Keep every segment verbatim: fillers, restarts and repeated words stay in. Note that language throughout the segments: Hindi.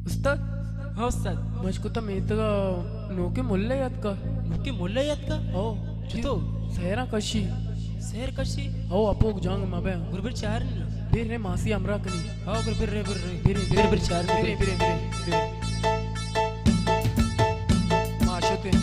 उस्ताद हाँ उस्ताद मुझको तो मेतगा नोके मुल्ले याद का नोके मुल्ले याद का हो तो सहरा कशी शहर कशी हो अपोक जांग मबे गुरबिर चार फिर रे मासी अमरा कनी हाँ गुरबिर रे बिर रे फिर बिर बिर चार फिर फिर फिर माशुते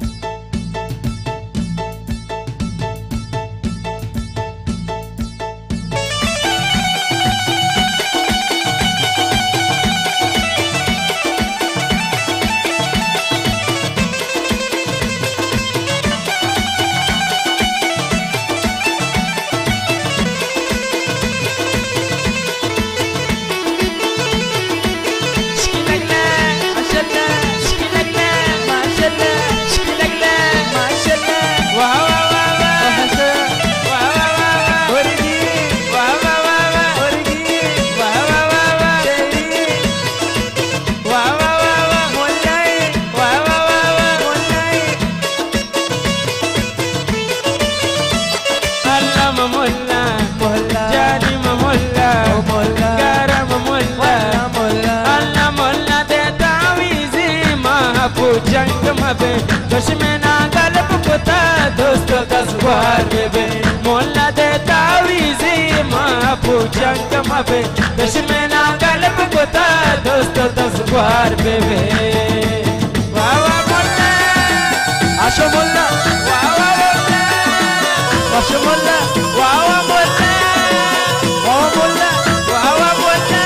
जंग मबे दुश्मना गलब कुता दोस्त तस्वार बेबे मोला दे तावीज़ी मापू जंग मबे दुश्मना गलब कुता दोस्त तस्वार बेबे वाह वाह मोला आशो मोला वाह वाह मोला आशो मोला वाह वाह मोला वाह मोला वाह वाह मोला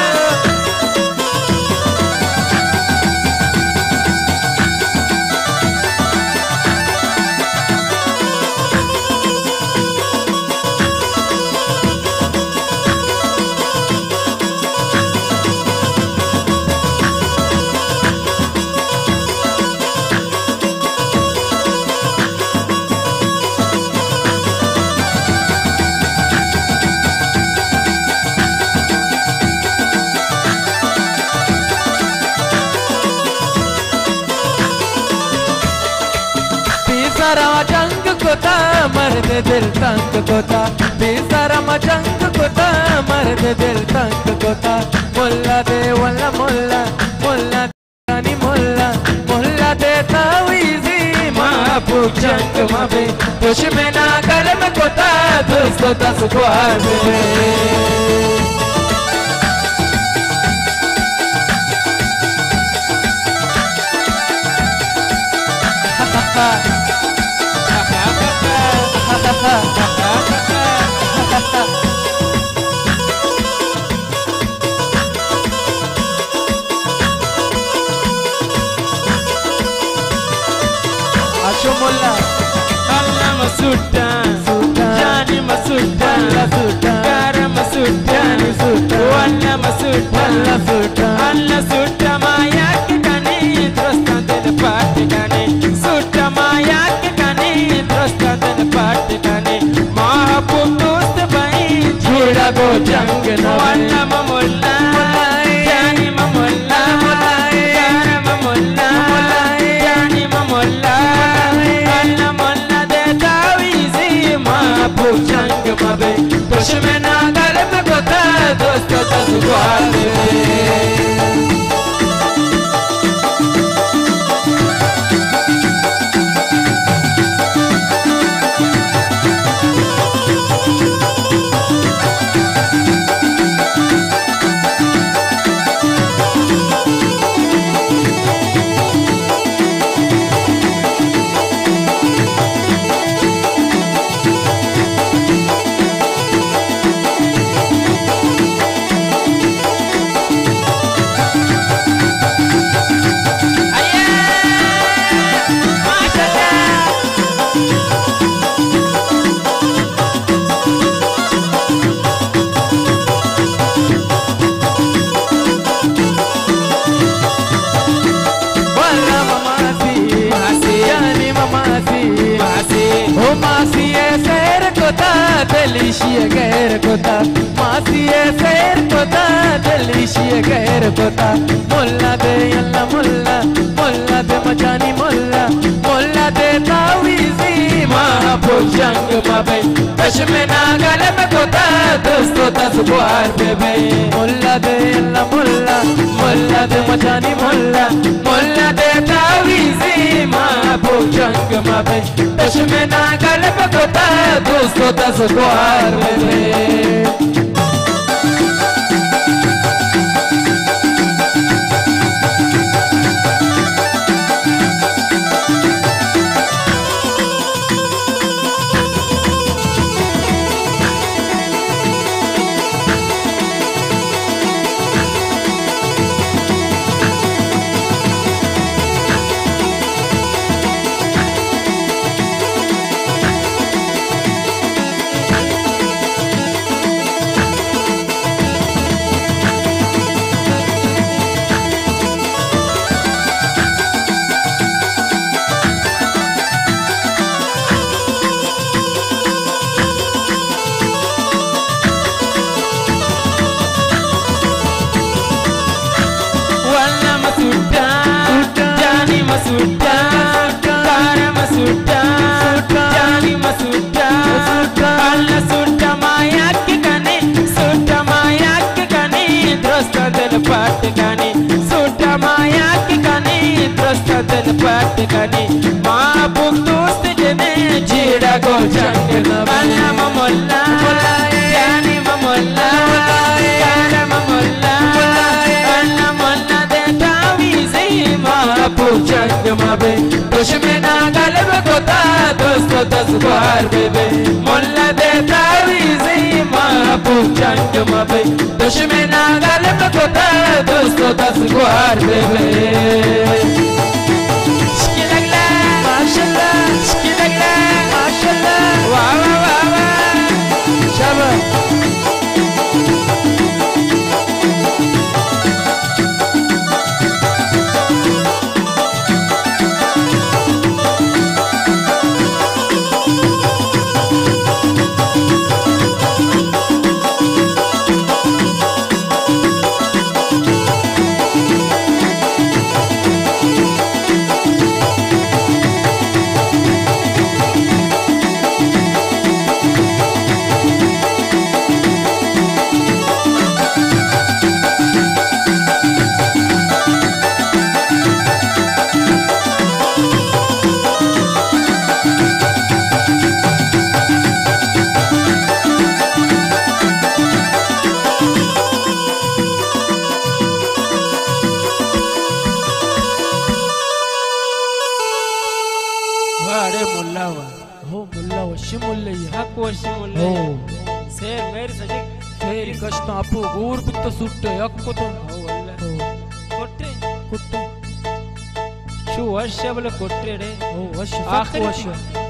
बेसारा जंग कोता मर्द दिल तंग कोता बेसारा जंग कोता मर्द दिल तंग कोता मुल्ला दे वल्ला मुल्ला मुल्ला दानी मुल्ला मुल्ला दे तावीज़ी मापू जंग मबे दुश्मना गलब कोता दोस्त तस्वार बेबे आशो मोला अल्लाह मसूटा जानी मसूटा कार मसूटा वल्ला मसूटा अल्लाह सूटा माया के कने दोस्ता दिल पाट कने सूटा माया के कने दोस्ता दिल पाट कने महबूब दोस्त भाई जुड़ा गो जंग न वल्ला ममुल्ला जानी ममुल्ला कार ममुल्ला जानी ममुल्ला जंग मबे दुश्मना गलब कोता दोस्त तस्वार दलिशिया गैर कोता मासी सैर कोता दलिशिया गैर कोता मुल्ला दे अल्लाह मुल्ला मुल्ला दे मचानी मुल्ला मुल्ला दे तावीज़ी महबू जंग मबे दुश्मना गलब कोता दोस्तों तस्वार बेबे मुल्ला दे अल्लाह मुल्ला मुल्ला दे माबे दुश्मना गलब कोता दोस्तों दस गुआर बेबे पाटकनी माँ बुक दोस्त जने जीड़ा को जंग अल्लाह ममल्ला जानी ममल्ला काला ममल्ला अल्लाह मल्ला दे तावीज़ी माँ बुक जंग माबे दुश्मना गलब कोता दोस्तों दस बार बेबे मल्ला दे तावीज़ी माँ बुक जंग माबे दुश्मना गलब कोता दोस्तों दस बार बेबे आपू गोर पुत्त सुट्टे अक्को तो कोट्रे कुट्टे शू वर्ष बल कोट्रे रे ओ वर्ष आखिर वर्ष